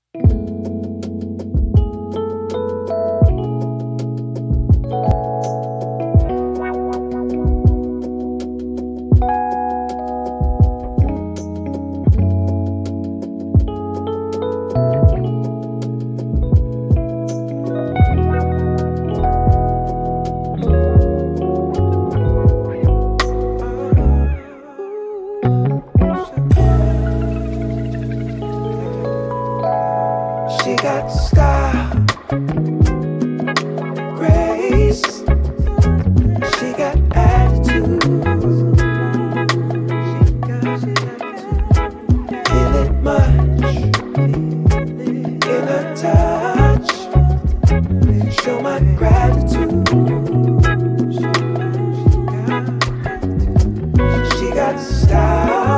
She got style, grace. She got attitude. Feel it much in her touch. Show my gratitude. She got style,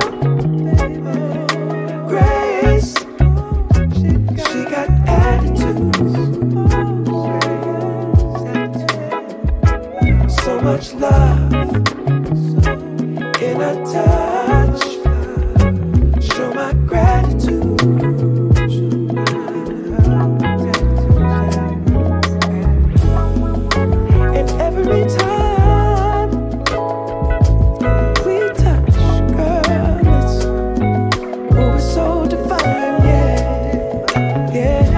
grace. She got attitude. So much love in her touch. Show my gratitude. And every time we touch, girl, it's, oh, it's so divine, yeah. Yeah,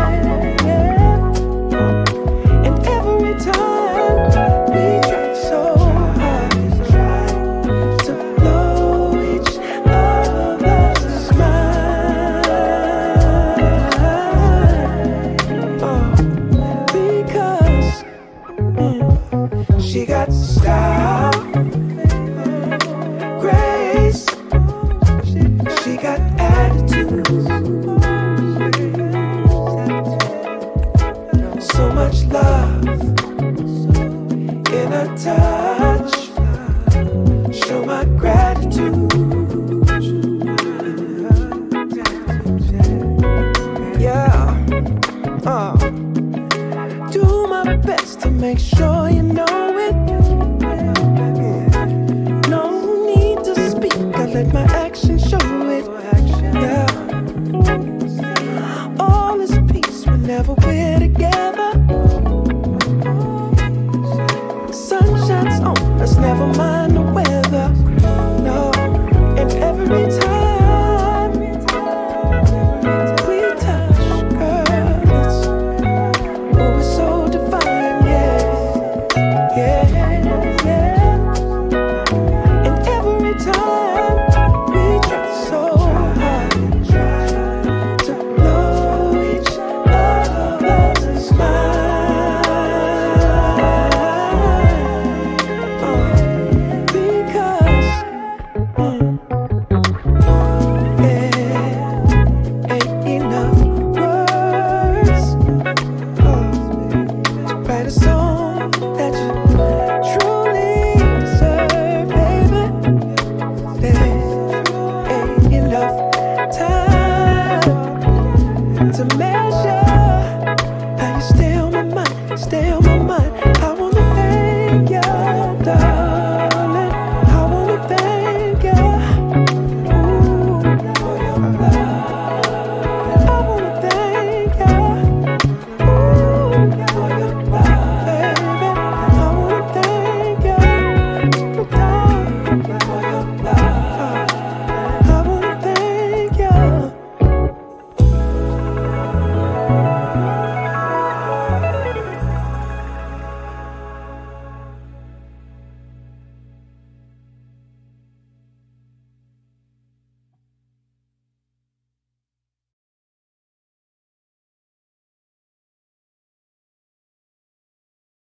yeah. And every time we try so hard to blow each other's mind. Because she got style, grace. She got attitude. So much love in her touch. Show my gratitude. Yeah. Do my best to make sure you know it. No need to speak, I let my actions show it. Yeah. All is peace whenever we're together. Sun shines on us, never mind the weather. No, and every time we touch, girl, it's, oh, it's so divine, yeah, yeah, yeah. And every time we try so hard to blow each other's mind. Because there ain't enough words to write a song that you truly deserve, baby. There ain't enough time to measure how you stay on my mind, stay on